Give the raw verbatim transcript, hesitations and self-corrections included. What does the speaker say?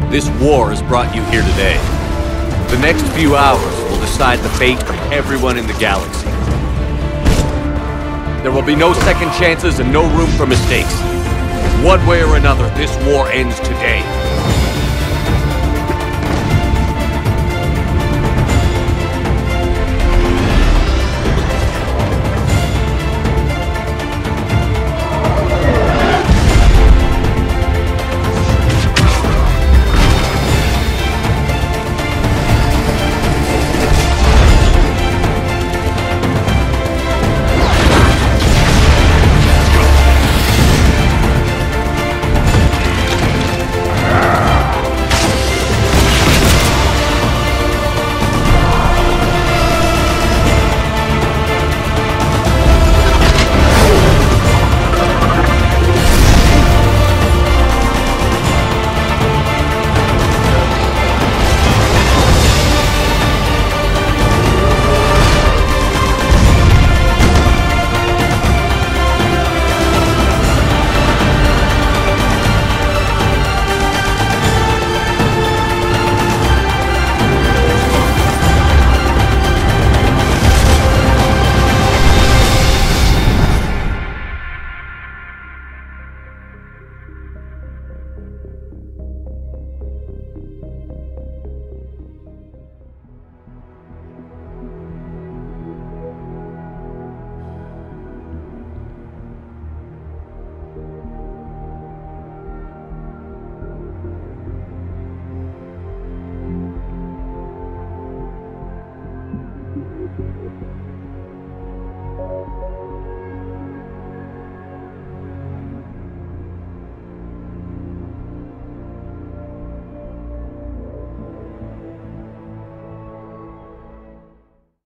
This war has brought you here today. The next few hours will decide the fate of everyone in the galaxy. There will be no second chances and no room for mistakes. One way or another, this war ends today.